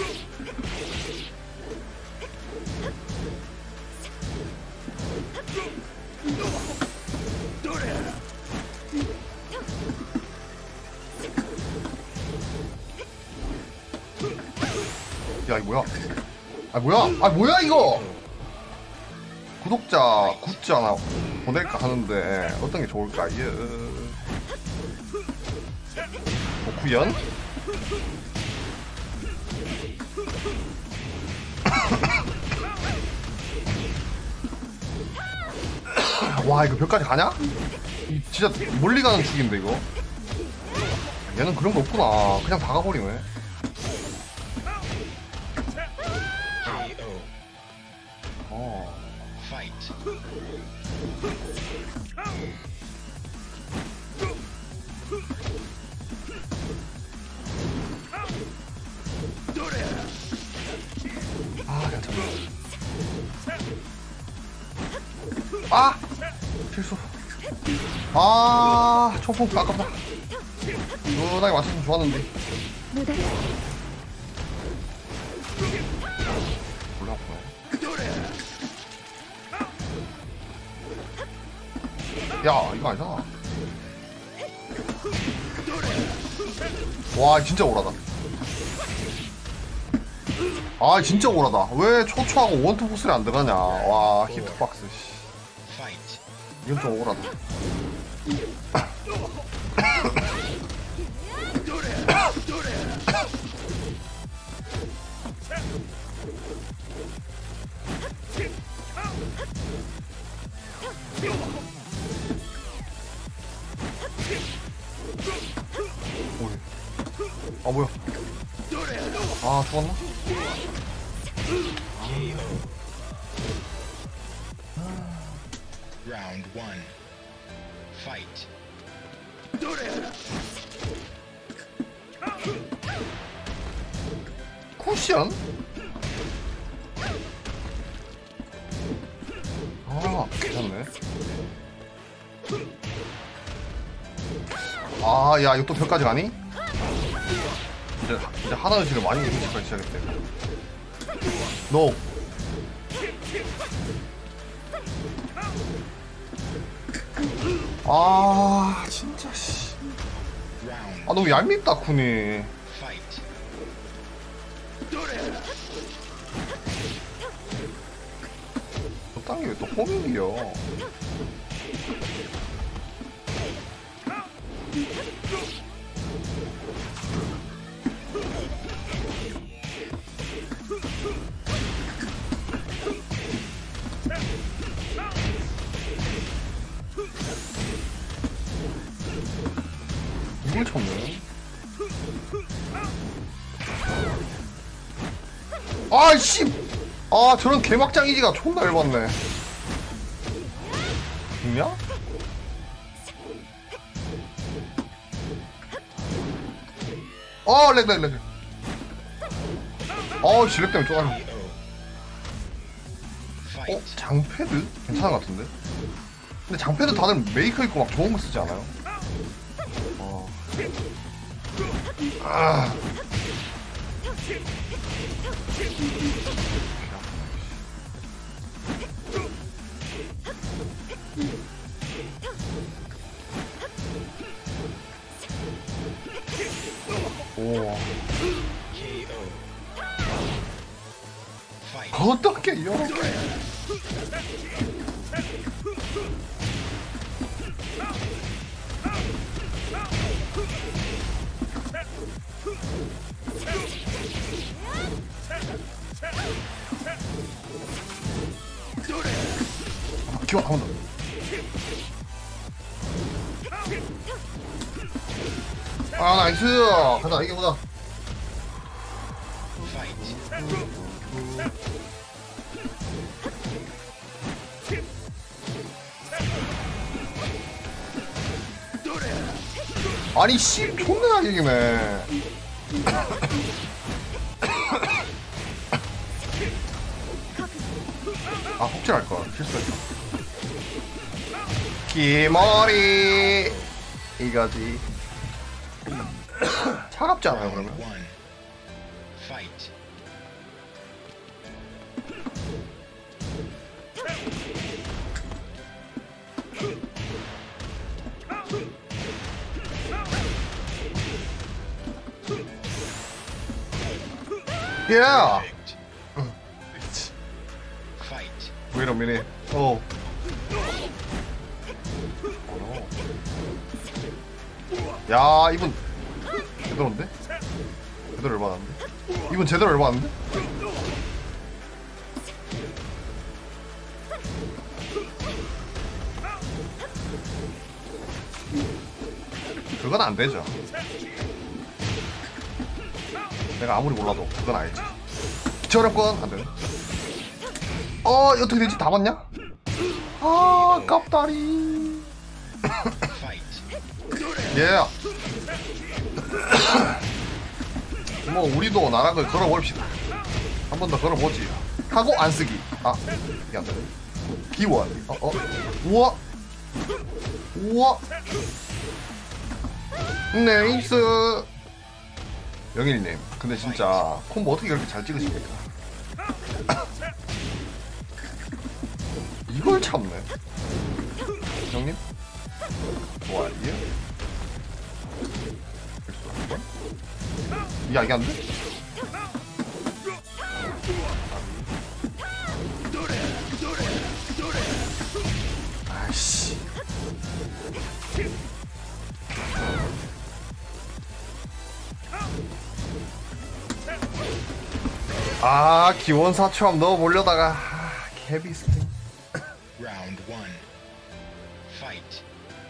야, 이거 뭐야? 아, 뭐야? 아, 뭐야, 이거? 구독자 굿즈 하나 보낼까 하는데 어떤 게 좋을까요? 뭐, 구연? 와, 이거 벽까지 가냐? 진짜 멀리 가는 축인데, 이거? 얘는 그런 거 없구나. 그냥 박아버리네. KO. 어. Fight. 아, 괜찮네. 아! 실수. 아, 총풍 아깝다. 누나게 맞췄으면 좋았는데. 무다리 몰라, 아프네. 야, 이거 아니잖아. 와, 진짜 오라다. 아, 진짜 오라다. 왜 초초하고 원투 복슬이 안 들어가냐. 와, 히트박스. 씨. Fight. 이건 좀 오라다. 아, 뭐야. 아, 죽었나? Round one. Fight. 쿠션? 아, 괜찮네. 아, 야, 이거 또 벽까지 가니? 이제 하나의 실을 많이 의식하기 시작했대. 너. 아, 진짜, 씨. Round 아, 너무 얄밉다, 쿠니. fight. 저딴 게 왜 또 호밍이요? 이걸 쳤네. 아이씨! 아, 저런 개막장 이지가 존나 열받네. 죽냐? 아, 렉. 씨, 렉 때문에 쪼가려. KO. Fight. 장패드? 괜찮은 것 같은데? 근데 장패드 다들 메이커 있고 막 좋은 거 쓰지 않아요? 아. 오. KO. Fight. 어떻게 이렇게? 기왕 한 번 더. 아, 나이스. 가자, 이겨보자. Fight. 아니, 씨, 존나 이기네. 아, 혹질할걸. 실수했다. 기머리. 이거지. 차갑지 않아요, Round 그러면? one. Fight. Yeah. Perfect. Fight. Wait a minute. 어. 야, 이분 제대로인데? 제대로 열받았는데? 이분 제대로 열받았는데? 그건 안 되죠. 내가 아무리 몰라도 그건 알지. 기차력권 안 되네. 어떻게 되지? 다 맞냐? 아, 깝다리. Fight. 예. 뭐 우리도 나락을 걸어봅시다. 한 번 더 걸어보지. 하고 안 쓰기. 아, 이게 안 되네. 기원. 우와. 우와. 네이스. 영일님, 근데 진짜 콤보 어떻게 그렇게 잘 찍으십니까? 이걸 참네. 형님? 좋아요. 야, 이게 안 돼? 아이씨. 아, 기원 사초함 넣어보려다가 개비스팅. Round one. Fight.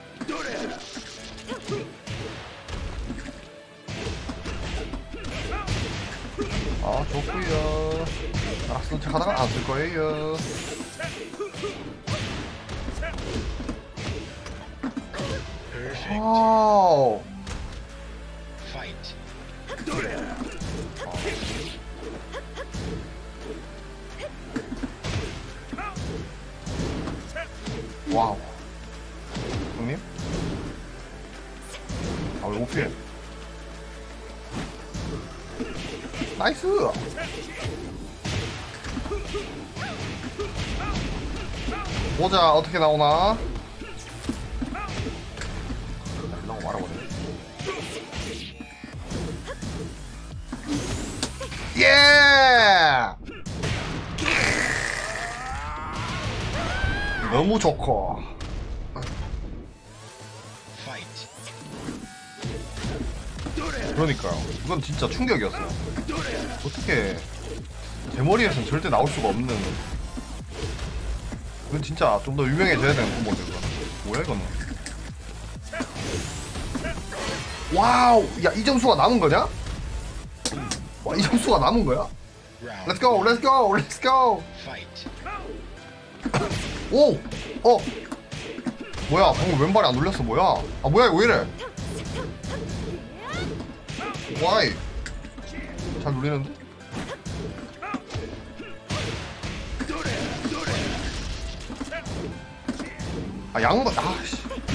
아, 좋구요. 쓰는 척 하다가 안 쓸 거예요. Perfect. 와우. Fight. 와우. 형님? 못 피해. 나이스. 보자 어떻게 나오나. 나고 말아보네. 예. 너무 좋고. Fight. 그러니까요. 이건 진짜 충격이었어요. 어떻게 제 머리에서는 절대 나올 수가 없는. 이건 진짜 좀 더 유명해져야 되는 콤보인데 이건. 뭐야 이건? 와우! 야, 이 점수가 남은 거냐? 와, 이 점수가 남은 거야? Round Let's go, let's go, let's go! fight. 오! 뭐야, 방금 왼발이 안 눌렸어, 뭐야? 아, 뭐야, 이거 왜 이래? Why? 잘 눌리는데? 아, 양반, 아씨.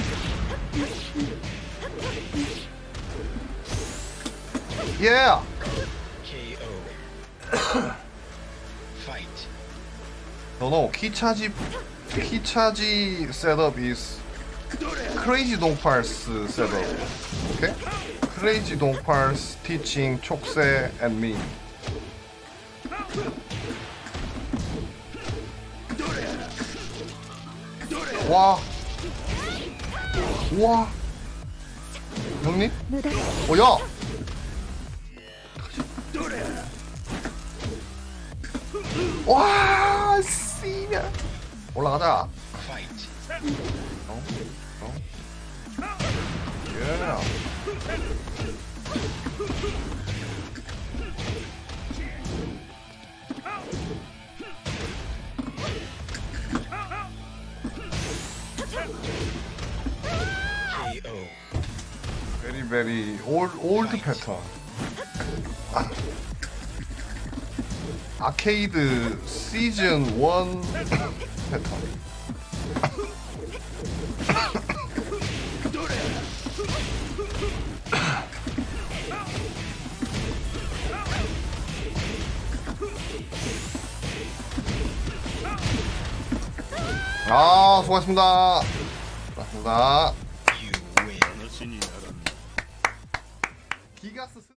Yeah! KO. Fight. No, 키차지 setup is crazy 동팔스 setup. Okay? crazy 동팔스 teaching 촉새 and me. 와. 우와. 형님? 無駄です 야! 와, 씨냐. 올라가자. Fight. 예. KO. very old pattern. 아케이드 시즌 1 패턴. 아, 수고하셨습니다. 수고하셨습니다. You win. 기가스